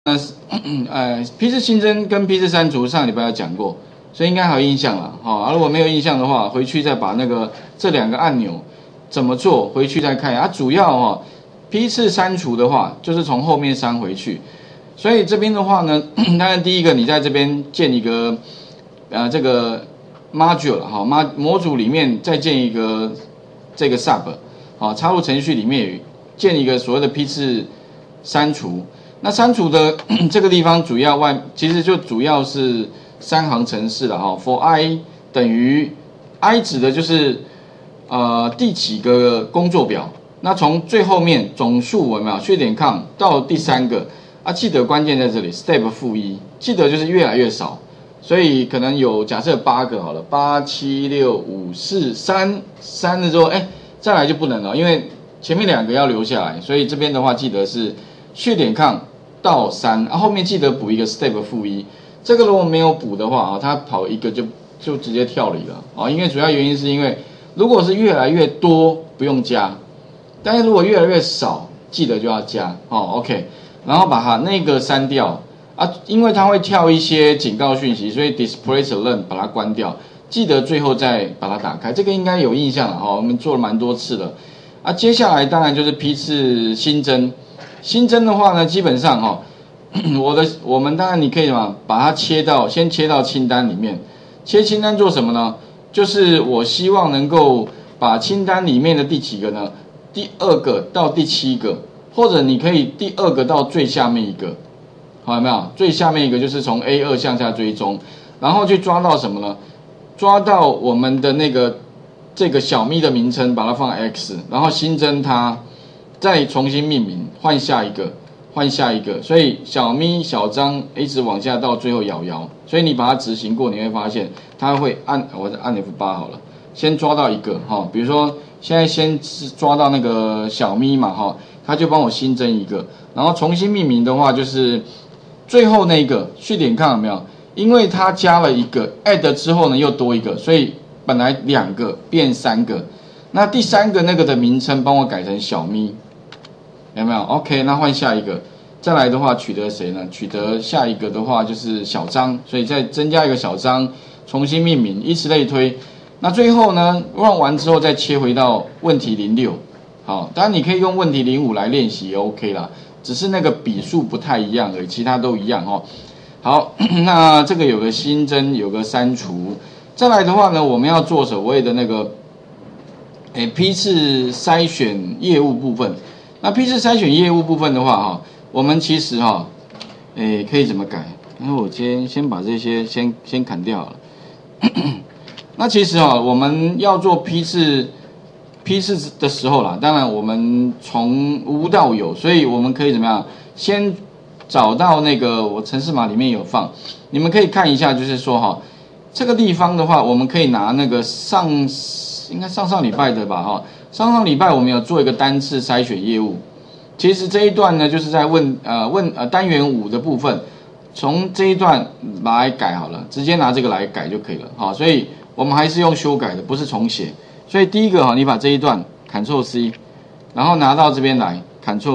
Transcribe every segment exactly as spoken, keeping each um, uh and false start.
那是呃批次新增跟批次删除上礼拜有讲过，所以应该还有印象了哈、哦。啊，如果没有印象的话，回去再把那个这两个按钮怎么做，回去再看啊。主要哈、哦、批次删除的话，就是从后面删回去。所以这边的话呢，当然第一个你在这边建一个呃这个 module 哈、哦、模组里面再建一个这个 sub 好、哦、插入程序里面建一个所谓的批次删除。那删除的这个地方主要外其实就主要是三行程式了哈 ，for i 等于 i 指的就是呃第几个工作表，那从最后面总数有没有序点 com 到第三个啊，记得关键在这里 step 负一，记得就是越来越少，所以可能有假设八个好了，八七六五四三三的之后，哎，再来就不能了，因为前面两个要留下来，所以这边的话记得是序点 com 到三，啊后面记得补一个 step 负一，这个如果没有补的话啊，它跑一个就就直接跳离了啊，因为主要原因是因为如果是越来越多不用加，但是如果越来越少，记得就要加哦 ，OK， 然后把它那个删掉啊，因为它会跳一些警告讯息，所以 display alert 把它关掉，记得最后再把它打开，这个应该有印象了哈、哦，我们做了蛮多次了啊，接下来当然就是批次新增。新增的话呢，基本上哈、哦，我的我们当然你可以嘛，把它切到先切到清单里面，切清单做什么呢？就是我希望能够把清单里面的第几个呢？第二个到第七个，或者你可以第二个到最下面一个，好有没有？最下面一个就是从 A 二 向下追踪，然后去抓到什么呢？抓到我们的那个这个小咪的名称，把它放 X， 然后新增它。再重新命名，换下一个，换下一个，所以小咪、小张一直往下到最后摇摇，所以你把它执行过，你会发现它会按，我按 F 八 好了，先抓到一个哈、哦，比如说现在先抓到那个小咪嘛哈、哦，它就帮我新增一个，然后重新命名的话就是最后那个序点看有没有？因为它加了一个 add 之后呢又多一个，所以本来两个变三个，那第三个那个的名称帮我改成小咪。有没有 ？OK， 那换下一个，再来的话取得谁呢？取得下一个的话就是小张，所以再增加一个小张，重新命名，以此类推。那最后呢 ，run 完之后再切回到问题零六，好，当然你可以用问题零五来练习也 OK 啦，只是那个笔数不太一样而已，其他都一样哦。好，那这个有个新增，有个删除，再来的话呢，我们要做所谓的那个，诶批次筛选业务部分。那批次筛选业务部分的话，哈，我们其实哈，诶，可以怎么改？因为我先先把这些先先砍掉了。那其实哈，我们要做批次批次的时候啦，当然我们从无到有，所以我们可以怎么样？先找到那个我程式码里面有放，你们可以看一下，就是说哈，这个地方的话，我们可以拿那个上应该上上礼拜的吧，哈。上上礼拜我们有做一个单次筛选业务，其实这一段呢就是在问呃问呃单元五的部分，从这一段来改好了，直接拿这个来改就可以了，好，所以我们还是用修改的，不是重写。所以第一个哈，你把这一段 Ctrl C， 然后拿到这边来 Ctrl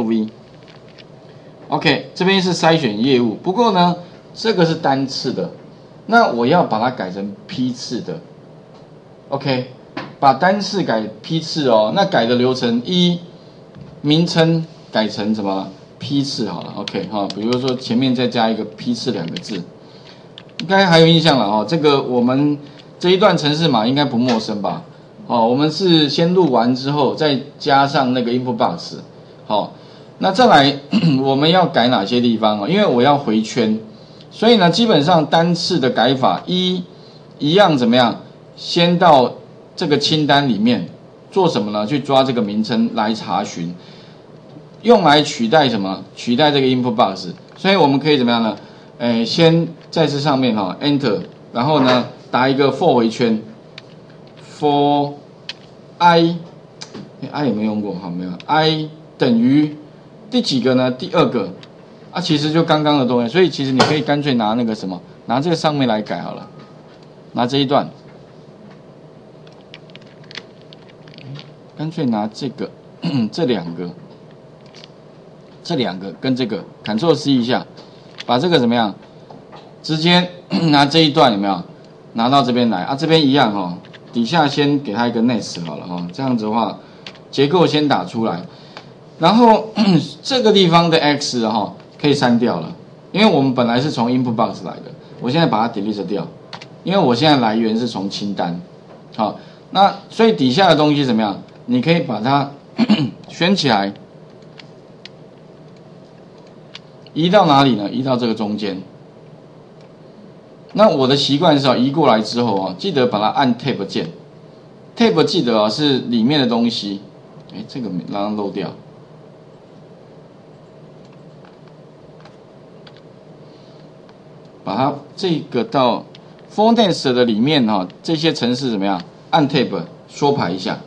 V，OK， 这边是筛选业务，不过呢这个是单次的，那我要把它改成批次的 ，OK。把单次改批次哦，那改的流程一，名称改成什么批次好了 ，OK 哈、哦，比如说前面再加一个批次两个字，应该还有印象了哦。这个我们这一段程式码应该不陌生吧？哦，我们是先录完之后再加上那个 input box， 好、哦，那再来我们要改哪些地方哦？因为我要回圈，所以呢，基本上单次的改法一一样怎么样？先到这个清单里面做什么呢？去抓这个名称来查询，用来取代什么？取代这个 input box。所以我们可以怎么样呢？诶，先在这上面哈 ，enter， 然后呢打一个 for 回圈 ，for i， i 有没有用过？好，没有 ，i 等于第几个呢？第二个啊，其实就刚刚的东西。所以其实你可以干脆拿那个什么，拿这个上面来改好了，拿这一段。干脆拿这个这两个，这两个跟这个 Ctrl C 一下， 把这个怎么样，直接拿这一段有没有拿到这边来啊？这边一样哈、哦，底下先给它一个 nest 好了哈、哦，这样子的话，结构先打出来，然后这个地方的 x 哈、哦、可以删掉了，因为我们本来是从 input box 来的，我现在把它 delete 掉，因为我现在来源是从清单，好，那所以底下的东西怎么样？你可以把它选起来。移到哪里呢？移到这个中间。那我的习惯是啊，移过来之后啊，记得把它按 Tab 键。Tab 记得啊是里面的东西。哎，这个让它漏掉。把它这个到 Fortnite 的里面哈、啊，这些程式怎么样？按 Tab 缩排一下。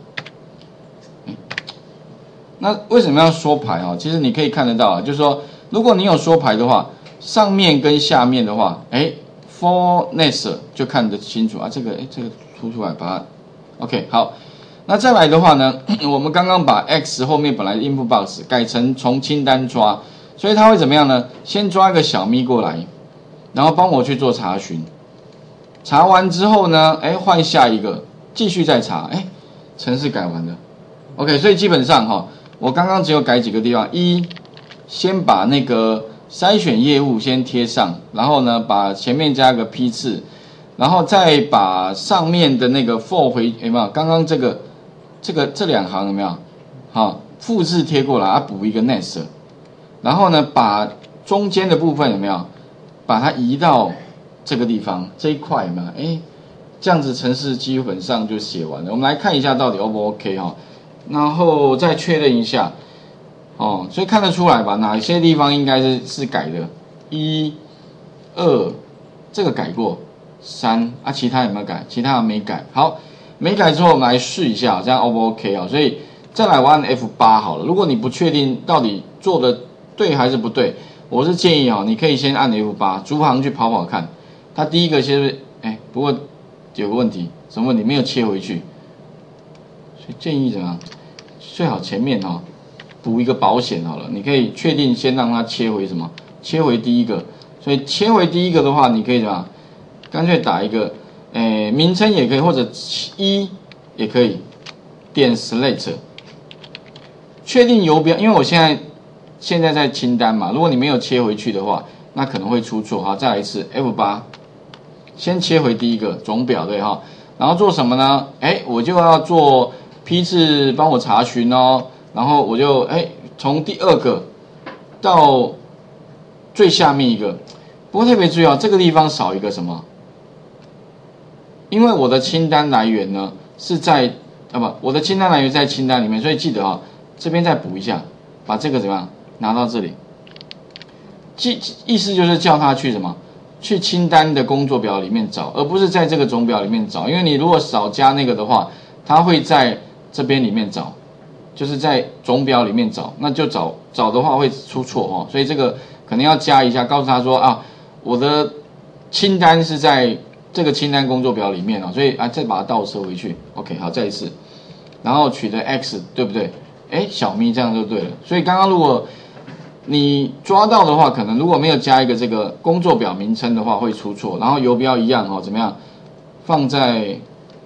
那为什么要缩排啊？其实你可以看得到啊，就是说。如果你有缩排的话，上面跟下面的话，哎 ，Fortnite 就看得清楚啊。这个哎，这个凸出来，把它 OK 好。那再来的话呢，我们刚刚把 X 后面本来的 input box 改成从清单抓，所以它会怎么样呢？先抓一个小咪过来，然后帮我去做查询。查完之后呢，哎，换下一个，继续再查，哎，程式改完了。OK， 所以基本上哈，我刚刚只有改几个地方，一。先把那个筛选业务先贴上，然后呢，把前面加个批次，然后再把上面的那个 for 回有没有？刚刚这个这个这两行有没有？好，复制贴过来，啊，补一个 nest， 然后呢，把中间的部分有没有？把它移到这个地方这一块有没有？哎，这样子程式基本上就写完了。我们来看一下到底 O 不 OK 哈，然后再确认一下。哦，所以看得出来吧？哪些地方应该是是改的？一、二，这个改过，三啊，其他有没有改？其他没改。好，没改之后，我们来试一下，这样 O 不 OK 啊？所以再来我按 F 八 好了。如果你不确定到底做的对还是不对，我是建议啊，你可以先按 F 八，逐行去跑跑看。它第一个先是，哎，不过有个问题，什么问题？没有切回去，所以建议怎么样？最好前面哈。补一个保险好了，你可以确定先让它切回什么？切回第一个，所以切回第一个的话，你可以怎么？干脆打一个，诶，名称也可以，或者一也可以，点 select， 确定游标，因为我现在现在在清单嘛，如果你没有切回去的话，那可能会出错哈。再来一次 F 八， 先切回第一个总表对哈，然后做什么呢？哎，我就要做批次帮我查询哦。然后我就哎，从第二个到最下面一个，不过特别注意啊，这个地方少一个什么？因为我的清单来源呢是在啊不，我的清单来源在清单里面，所以记得啊，这边再补一下，把这个怎么样拿到这里？意意思就是叫他去什么？去清单的工作表里面找，而不是在这个总表里面找，因为你如果少加那个的话，它会在这边里面找。就是在总表里面找，那就找找的话会出错哦，所以这个可能要加一下，告诉他说啊，我的清单是在这个清单工作表里面哦，所以啊再把它倒车回去 ，OK， 好，再一次，然后取得 X 对不对？哎，小咪这样就对了，所以刚刚如果你抓到的话，可能如果没有加一个这个工作表名称的话会出错，然后游标一样哦，怎么样？放在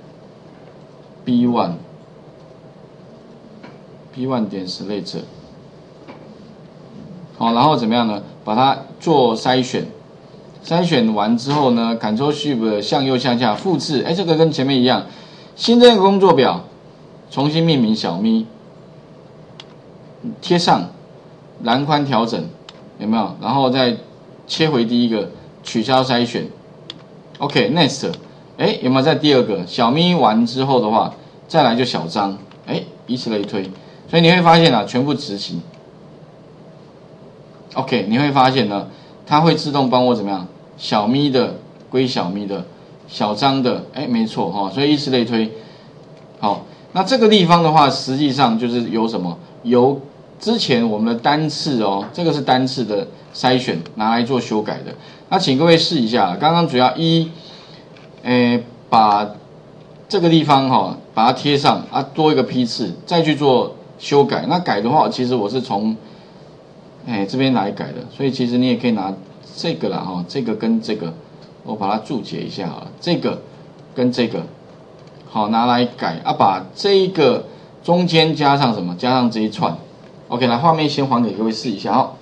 B 一。P 一 点 select， 好，然后怎么样呢？把它做筛选，筛选完之后呢 ，Ctrl Shift 向右向下复制，哎，这个跟前面一样，新增一个工作表，重新命名小咪，贴上，栏宽调整，有没有？然后再切回第一个，取消筛选 ，OK，Next， 哎，有没有在第二个小咪完之后的话，再来就小张，哎，以此类推。所以你会发现啊，全部执行 ，OK， 你会发现呢，它会自动帮我怎么样？小咪的归小咪的，小张的，哎，没错哈、哦，所以以此类推。好，那这个地方的话，实际上就是由什么？由之前我们的单次哦，这个是单次的筛选拿来做修改的。那请各位试一下，刚刚主要一，诶，把这个地方哈、哦，把它贴上啊，多一个批次，再去做。修改那改的话，其实我是从哎这边来改的，所以其实你也可以拿这个啦哈，这个跟这个，我把它注解一下好了，这个跟这个，好拿来改啊，把这一个中间加上什么？加上这一串。OK， 来画面先还给各位试一下哈。